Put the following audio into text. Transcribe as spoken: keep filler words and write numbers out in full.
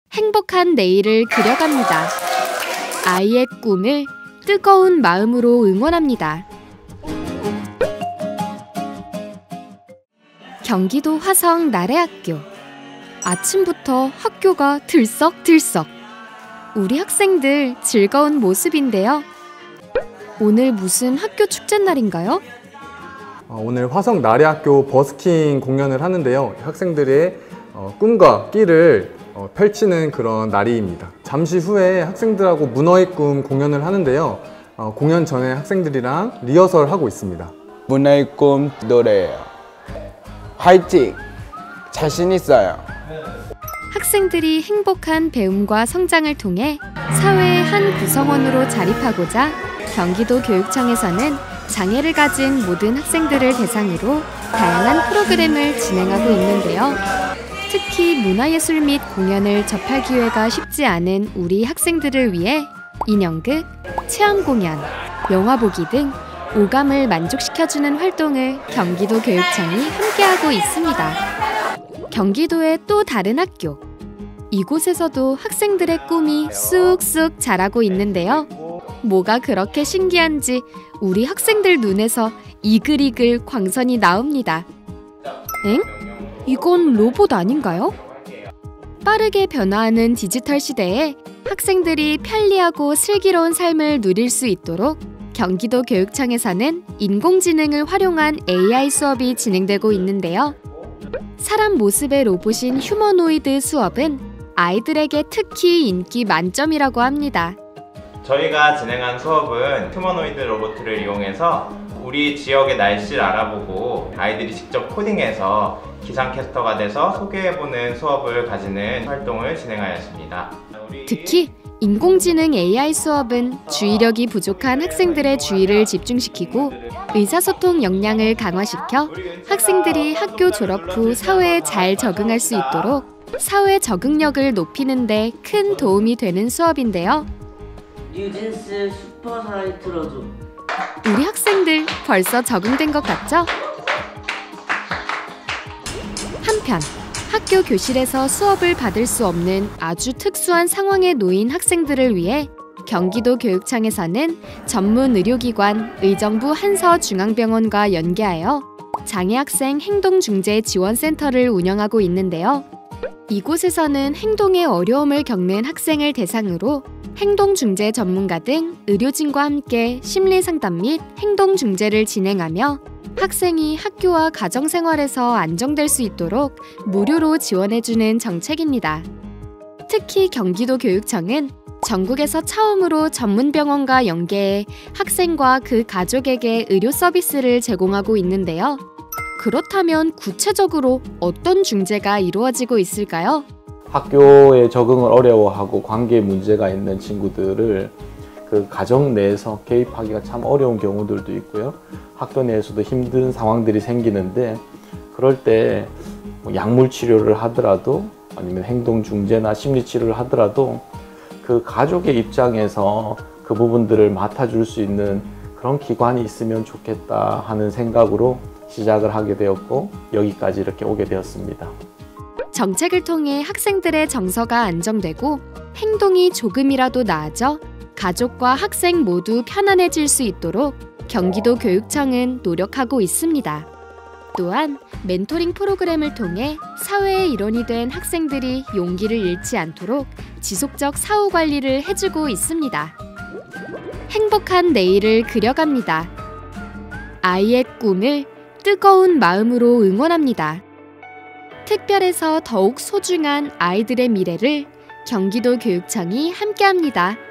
행복한 내일을 그려갑니다. 아이의 꿈을 뜨거운 마음으로 응원합니다. 경기도 화성 나래학교. 아침부터 학교가 들썩들썩. 우리 학생들 즐거운 모습인데요. 오늘 무슨 학교 축제 날인가요? 오늘 화성 나래학교 버스킹 공연을 하는데요. 학생들의 꿈과 끼를 펼치는 그런 날입니다. 잠시 후에 학생들하고 문어의 꿈 공연을 하는데요. 공연 전에 학생들이랑 리허설 하고 있습니다. 문어의 꿈 노래예요. 화이팅! 자신 있어요. 학생들이 행복한 배움과 성장을 통해 사회의 한 구성원으로 자립하고자 경기도 교육청에서는 장애를 가진 모든 학생들을 대상으로 다양한 프로그램을 진행하고 있는데요. 특히 문화예술 및 공연을 접할 기회가 쉽지 않은 우리 학생들을 위해 인형극, 체험공연, 영화보기 등 오감을 만족시켜주는 활동을 경기도 교육청이 함께하고 있습니다. 경기도의 또 다른 학교. 이곳에서도 학생들의 꿈이 쑥쑥 자라고 있는데요. 뭐가 그렇게 신기한지 우리 학생들 눈에서 이글이글 광선이 나옵니다. 엥? 이건 로봇 아닌가요? 빠르게 변화하는 디지털 시대에 학생들이 편리하고 슬기로운 삶을 누릴 수 있도록 경기도 교육청에서는 인공지능을 활용한 에이아이 수업이 진행되고 있는데요. 사람 모습의 로봇인 휴머노이드 수업은 아이들에게 특히 인기 만점이라고 합니다. 저희가 진행한 수업은 휴머노이드 로봇을 이용해서 우리 지역의 날씨를 알아보고 아이들이 직접 코딩해서 기상캐스터가 돼서 소개해보는 수업을 가지는 활동을 진행하였습니다. 특히 인공지능 에이아이 수업은 주의력이 부족한 학생들의 주의를 집중시키고 의사소통 역량을 강화시켜 학생들이 학교 졸업 후 사회에 잘 적응할 수 있도록 사회 적응력을 높이는 데 큰 도움이 되는 수업인데요. 뉴진스 슈퍼사이 틀어줘. 우리 학생들 벌써 적응된 것 같죠? 한편 학교 교실에서 수업을 받을 수 없는 아주 특수한 상황에 놓인 학생들을 위해 경기도 교육청에서는 전문 의료기관 의정부 한서중앙병원과 연계하여 장애학생 행동중재지원센터를 운영하고 있는데요. 이곳에서는 행동에 어려움을 겪는 학생을 대상으로 행동중재 전문가 등 의료진과 함께 심리상담 및 행동중재를 진행하며 학생이 학교와 가정생활에서 안정될 수 있도록 무료로 지원해주는 정책입니다. 특히 경기도 교육청은 전국에서 처음으로 전문병원과 연계해 학생과 그 가족에게 의료 서비스를 제공하고 있는데요. 그렇다면 구체적으로 어떤 중재가 이루어지고 있을까요? 학교에 적응을 어려워하고 관계에 문제가 있는 친구들을 그 가정 내에서 개입하기가 참 어려운 경우들도 있고요. 학교 내에서도 힘든 상황들이 생기는데 그럴 때 뭐 약물 치료를 하더라도 아니면 행동 중재나 심리 치료를 하더라도 그 가족의 입장에서 그 부분들을 맡아줄 수 있는 그런 기관이 있으면 좋겠다 하는 생각으로 시작을 하게 되었고 여기까지 이렇게 오게 되었습니다. 정책을 통해 학생들의 정서가 안정되고 행동이 조금이라도 나아져 가족과 학생 모두 편안해질 수 있도록 경기도 교육청은 노력하고 있습니다. 또한 멘토링 프로그램을 통해 사회의 일원이 된 학생들이 용기를 잃지 않도록 지속적 사후 관리를 해주고 있습니다. 행복한 내일을 그려갑니다. 아이의 꿈을 뜨거운 마음으로 응원합니다. 특별해서 더욱 소중한 아이들의 미래를 경기도 교육청이 함께합니다.